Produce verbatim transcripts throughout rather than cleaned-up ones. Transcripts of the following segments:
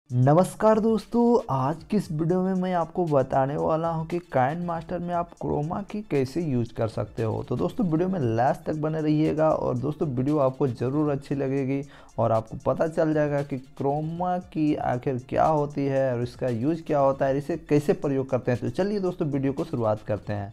नमस्कार दोस्तों, आज की इस वीडियो में मैं आपको बताने वाला हूं कि काइनमास्टर में आप क्रोमा की कैसे यूज कर सकते हो। तो दोस्तों वीडियो में लास्ट तक बने रहिएगा और दोस्तों वीडियो आपको ज़रूर अच्छी लगेगी और आपको पता चल जाएगा कि क्रोमा की आखिर क्या होती है और इसका यूज क्या होता है, इसे कैसे प्रयोग करते हैं। तो चलिए दोस्तों वीडियो को शुरुआत करते हैं।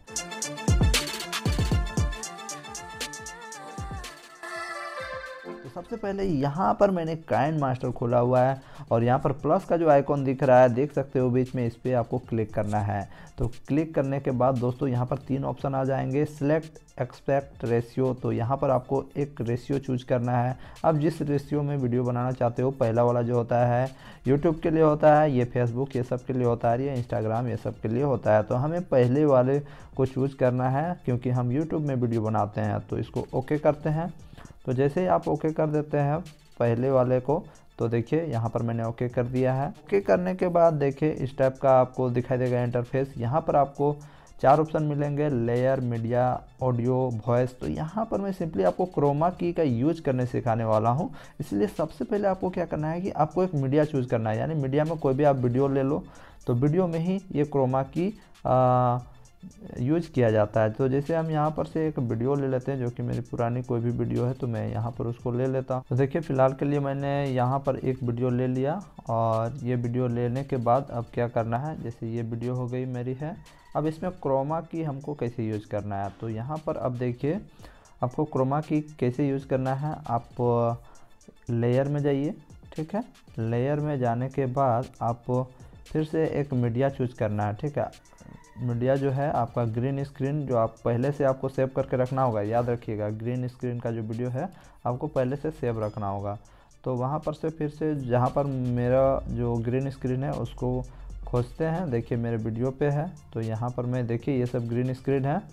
तो सबसे पहले यहाँ पर मैंने काइनमास्टर खोला हुआ है और यहाँ पर प्लस का जो आइकॉन दिख रहा है, देख सकते हो बीच में, इस पर आपको क्लिक करना है। तो क्लिक करने के बाद दोस्तों यहाँ पर तीन ऑप्शन आ जाएंगे, सिलेक्ट, एक्सपेक्ट, रेशियो। तो यहाँ पर आपको एक रेशियो चूज करना है। अब जिस रेशियो में वीडियो बनाना चाहते हो, पहला वाला जो होता है यूट्यूब के लिए होता है, ये फेसबुक ये सब के लिए होता है, ये इंस्टाग्राम ये सब के लिए होता है। तो हमें पहले वाले को चूज करना है क्योंकि हम यूट्यूब में वीडियो बनाते हैं। तो इसको ओके करते हैं। तो जैसे ही आप ओके कर देते हैं पहले वाले को, तो देखिए यहाँ पर मैंने ओके कर दिया है। ओके करने के बाद देखिए इस टाइप का आपको दिखाई देगा इंटरफेस। यहाँ पर आपको चार ऑप्शन मिलेंगे, लेयर, मीडिया, ऑडियो, वॉइस। तो यहाँ पर मैं सिंपली आपको क्रोमा की का यूज करने सिखाने वाला हूँ। इसलिए सबसे पहले आपको क्या करना है कि आपको एक मीडिया चूज करना है, यानी मीडिया में कोई भी आप वीडियो ले लो। तो वीडियो में ही ये क्रोमा की आ, यूज किया जाता है। तो जैसे हम यहाँ पर से एक वीडियो ले लेते हैं, जो कि मेरी पुरानी कोई भी वीडियो है, तो मैं यहाँ पर उसको ले लेता हूँ। तो देखिए फ़िलहाल के लिए मैंने यहाँ पर एक वीडियो ले लिया और ये वीडियो लेने के बाद अब क्या करना है, जैसे ये वीडियो हो गई मेरी है। अब इसमें क्रोमा की हमको कैसे यूज करना है, तो यहाँ पर अब देखिए आपको क्रोमा की कैसे यूज करना है। आप लेयर में जाइए, ठीक है। लेयर में जाने के बाद आप फिर से एक मीडिया चूज करना है, ठीक है। मीडिया जो है आपका ग्रीन स्क्रीन, जो आप पहले से आपको सेव करके रखना होगा, याद रखिएगा ग्रीन स्क्रीन का जो वीडियो है आपको पहले से सेव रखना होगा। तो वहाँ पर से फिर से जहाँ पर मेरा जो ग्रीन स्क्रीन है उसको खोजते हैं। देखिए मेरे वीडियो पे है, तो यहाँ पर मैं देखिए ये सब ग्रीन स्क्रीन है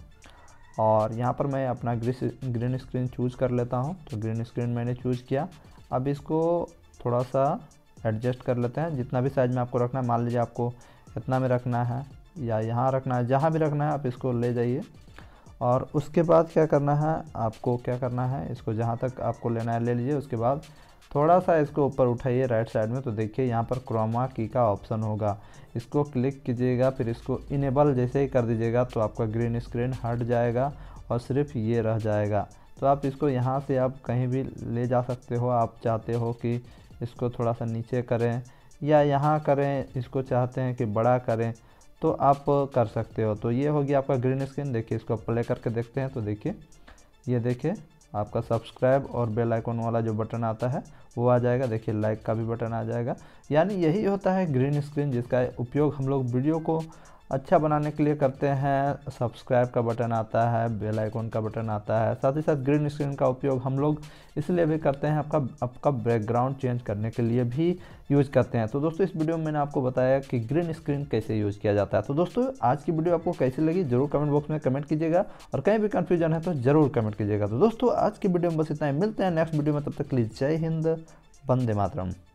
और यहाँ पर मैं अपना ग्रीन स्क्रीन चूज़ कर लेता हूँ। तो ग्रीन स्क्रीन मैंने चूज़ किया। अब इसको थोड़ा सा एडजस्ट कर लेते हैं, जितना भी साइज में आपको रखना है। मान लीजिए आपको इतना में रखना है या यहाँ रखना है, जहाँ भी रखना है आप इसको ले जाइए। और उसके बाद क्या करना है, आपको क्या करना है, इसको जहाँ तक आपको लेना है ले लीजिए। उसके बाद थोड़ा सा इसको ऊपर उठाइए राइट साइड में, तो देखिए यहाँ पर क्रोमा की का ऑप्शन होगा, इसको क्लिक कीजिएगा। फिर इसको इनेबल जैसे ही कर दीजिएगा तो आपका ग्रीन स्क्रीन हट जाएगा और सिर्फ ये रह जाएगा। तो आप इसको यहाँ से आप कहीं भी ले जा सकते हो। आप चाहते हो कि इसको थोड़ा सा नीचे करें या यहाँ करें, इसको चाहते हैं कि बड़ा करें, तो आप कर सकते हो। तो ये हो गया आपका ग्रीन स्क्रीन। देखिए इसको प्ले करके देखते हैं। तो देखिए ये देखिए आपका सब्सक्राइब और बेल आइकन वाला जो बटन आता है वो आ जाएगा। देखिए लाइक का भी बटन आ जाएगा। यानी यही होता है ग्रीन स्क्रीन, जिसका उपयोग हम लोग वीडियो को अच्छा बनाने के लिए करते हैं। सब्सक्राइब का बटन आता है, बेल आइकन का बटन आता है, साथ ही साथ ग्रीन स्क्रीन का उपयोग हम लोग इसलिए भी करते हैं, आपका आपका बैकग्राउंड चेंज करने के लिए भी यूज करते हैं। तो दोस्तों इस वीडियो में मैंने आपको बताया कि ग्रीन स्क्रीन कैसे यूज किया जाता है। तो दोस्तों आज की वीडियो आपको कैसी लगी जरूर कमेंट बॉक्स में कमेंट कीजिएगा और कहीं भी कन्फ्यूजन है तो जरूर कमेंट कीजिएगा। तो दोस्तों आज की वीडियो में बस इतना ही, मिलते हैं नेक्स्ट वीडियो में। तब तक के लिए जय हिंद, वंदे मातरम।